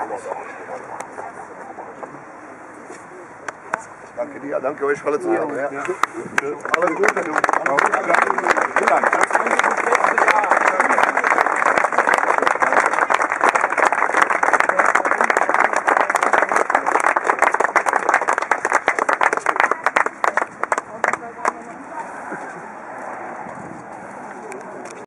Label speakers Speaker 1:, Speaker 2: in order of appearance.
Speaker 1: Danke dir, danke euch alle zusammen. Ja.
Speaker 2: Alle Gute, du. Vielen Dank.